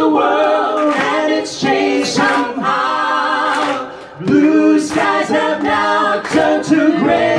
the world and it's changed somehow. Blue skies have now turned to gray.